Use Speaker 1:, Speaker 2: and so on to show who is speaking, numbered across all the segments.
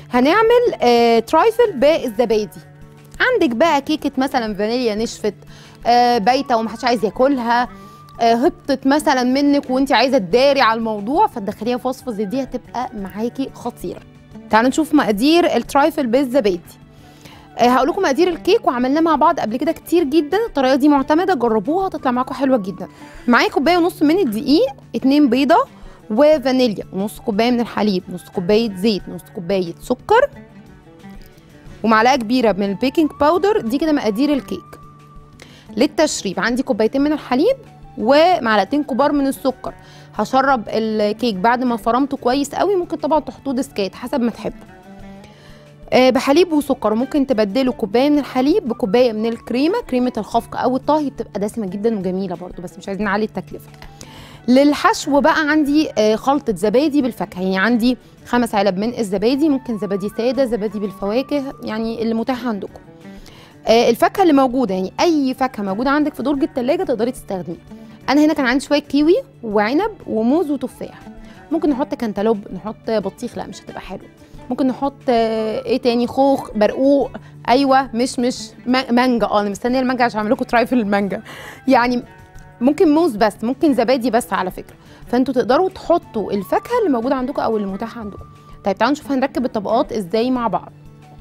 Speaker 1: هنعمل ترايفل بالزبادي. عندك بقى كيكه مثلا فانيليا نشفت بايته ومحدش عايز ياكلها، هبطت مثلا منك وانت عايزه تداري على الموضوع، فتدخليها في وصفه زي دي هتبقى معاكي خطيره. تعالوا نشوف مقادير الترايفل بالزبادي. هقول لكم مقادير الكيك وعملناه مع بعض قبل كده كتير جدا، الطريقه دي معتمده، جربوها هتطلع معاكم حلوه جدا. معايا كوبايه ونص من الدقيق، 2 بيضه وفانيليا، نص كوبايه من الحليب، نص كوبايه زيت، نص كوبايه سكر، ومعلقه كبيره من البيكنج باودر. دي كده مقادير الكيك. للتشريب عندي كوبايتين من الحليب ومعلقتين كبار من السكر. هشرب الكيك بعد ما فرمته كويس قوي، ممكن طبعا تحطوه ديسكات حسب ما تحبوا. بحليب وسكر، ممكن تبدلوا كوبايه من الحليب بكوبايه من الكريمه، كريمه الخفق او الطهي، بتبقى دسمه جدا وجميله برضو، بس مش عايزين نعلي التكلفه. للحشو بقى عندي خلطه زبادي بالفاكهه، يعني عندي 5 علب من الزبادي، ممكن زبادي ساده، زبادي بالفواكه، يعني اللي متاح عندكم. الفاكهه اللي موجوده، يعني اي فاكهه موجوده عندك في درج الثلاجه تقدري تستخدميها. انا هنا كان عندي شويه كيوي وعنب وموز وتفاح. ممكن نحط كانتالوب، نحط بطيخ، لا مش هتبقى حلوه. ممكن نحط ايه تاني، خوخ، برقوق، ايوه مش مانجا. انا مستنيه المانجا عشان اعمل لكم ترايفل المانجا. يعني ممكن موز بس، ممكن زبادي بس على فكره. فانتوا تقدروا تحطوا الفاكهه اللي موجوده عندكم او اللي متاحه عندكم. طيب تعالوا نشوف هنركب الطبقات ازاي مع بعض.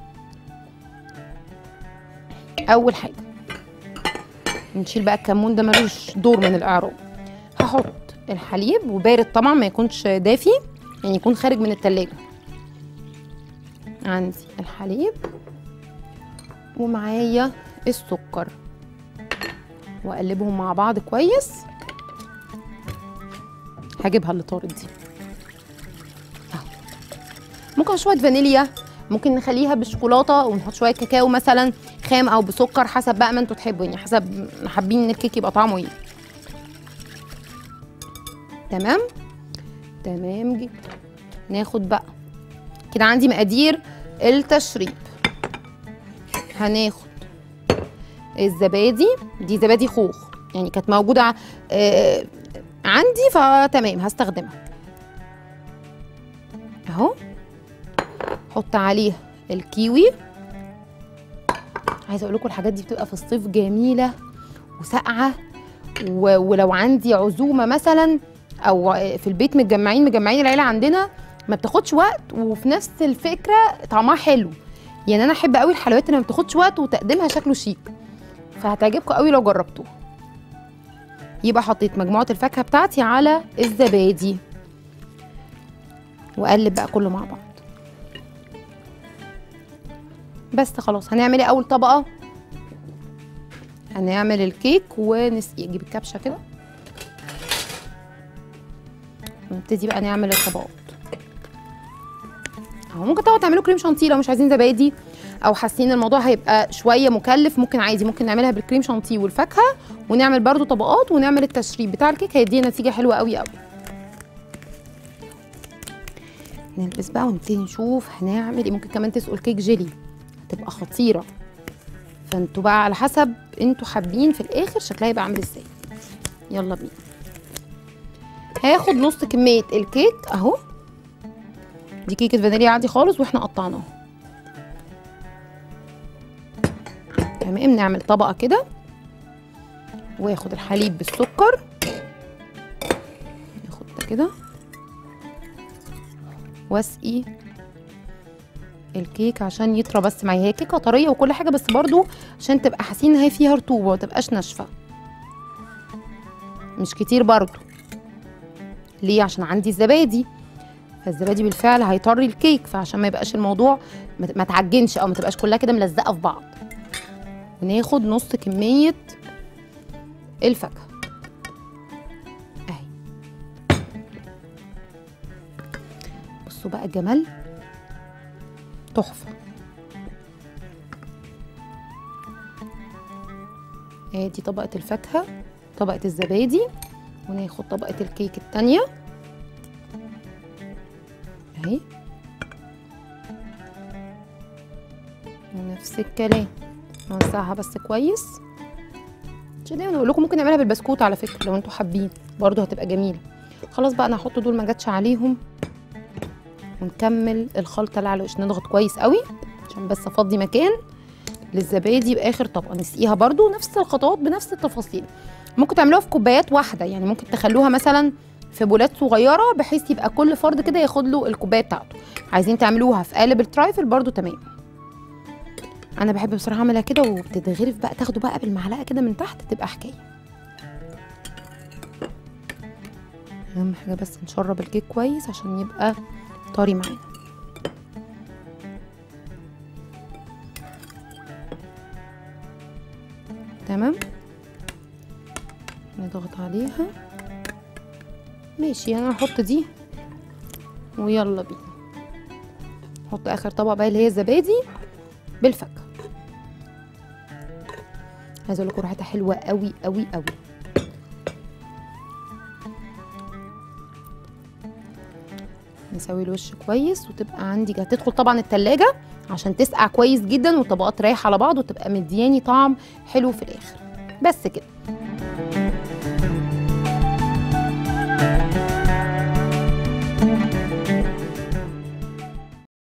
Speaker 1: اول حاجه نشيل بقى الكمون ده، ملوش دور من الاعراب. هحط الحليب وبارد طبعا، ما يكونش دافي، يعني يكون خارج من التلاجة. عندي الحليب ومعايا السكر، واقلبهم مع بعض كويس. هجيبها اللي طارت دي اهو. ممكن شويه فانيليا، ممكن نخليها بالشوكولاته ونحط شويه كاكاو مثلا خام او بسكر، حسب بقى ما انتوا تحبوا، يعني حسب ما حابين ان الكيك يبقى طعمه ايه. تمام تمام جدا. ناخد بقى كده عندي مقادير التشريب. هناخد الزبادي، دي زبادي خوخ يعني كانت موجوده عندي فتمام هستخدمها اهو. حط عليها الكيوي. عايزه اقول لكم الحاجات دي بتبقى في الصيف جميله وساقعه، ولو عندي عزومه مثلا او في البيت مجمعين العيله عندنا، ما بتاخدش وقت وفي نفس الفكره طعمها حلو. يعني انا احب قوي الحلويات اللي ما بتاخدش وقت وتقديمها شكله شيك، فهتعجبكم قوي لو جربتوها. يبقى حطيت مجموعه الفاكهه بتاعتي على الزبادي واقلب بقى كله مع بعض. بس خلاص. هنعمل ايه اول طبقه؟ هنعمل الكيك ونسقيه. اجيب الكبشه كده ونبتدي بقى نعمل الطبقات اهو. ممكن طبعا تعملوا كريم شانتيه لو مش عايزين زبادي، او حاسين الموضوع هيبقى شويه مكلف، ممكن عادي ممكن نعملها بالكريم شانتيه والفاكهه ونعمل برده طبقات ونعمل التشريب بتاع الكيك، هيدينا نتيجه حلوه قوي قوي. نلبس بقى ونبتدي نشوف هنعمل ايه. ممكن كمان تسقوا الكيك جيلي، هتبقى خطيره. فانتوا بقى على حسب انتوا حابين في الاخر شكلها يبقى عامل ازاي. يلا بينا. هاخد نص كميه الكيك اهو، دي كيكه فانيليا عادي خالص واحنا قطعناها. تمام. نعمل طبقه كده واخد الحليب بالسكر، ناخد ده كده واسقي الكيك عشان يطرى بس معايا. هي كيكه طريه وكل حاجه، بس برضو عشان تبقى حاسين ان هي فيها رطوبه ومتبقاش ناشفه، مش كتير برضو. ليه؟ عشان عندي الزبادي، فالزبادي بالفعل هيطري الكيك، فعشان ما يبقاش الموضوع ما تعجنش او ما تبقاش كلها كده ملزقه في بعض. وناخد نص كميه الفاكهه اهي. بصوا بقى الجمال، تحفه. ادي طبقه الفاكهه، طبقه الزبادي، وناخد طبقه الكيك التانيه اهي، ونفس الكلام نوزعها بس كويس. عشان دايما اقول لكم ممكن نعملها بالبسكوت على فكره لو انتوا حابين، برضو هتبقى جميله. خلاص بقى انا هحط دول ما جاتش عليهم ونكمل الخلطه اللي على الوش. نضغط كويس قوي عشان بس افضي مكان للزبادي باخر طبقه. نسقيها برده نفس الخطوات بنفس التفاصيل. ممكن تعملوها في كوبايات واحده، يعني ممكن تخلوها مثلا في بولات صغيره بحيث يبقى كل فرد كده ياخد له الكوبايه بتاعته. عايزين تعملوها في قالب الترايفل برده تمام. انا بحب بصراحه اعملها كده وبتتغرف بقى، تاخده بقى بالمعلقه كده من تحت تبقى حكايه. اهم حاجه بس نشرب الكيك كويس عشان يبقى طري معانا. تمام، نضغط عليها. ماشي، انا هحط دي ويلا بينا. نحط اخر طبقه بقى اللي هي الزبادي بالفاكهه. عايزه اقول لكم ريحتها حلوه قوي قوي قوي. نسوي الوش كويس وتبقى عندي هتدخل طبعا التلاجة عشان تسقع كويس جدا والطبقات رايحه على بعض وتبقى مدياني طعم حلو في الاخر. بس كده.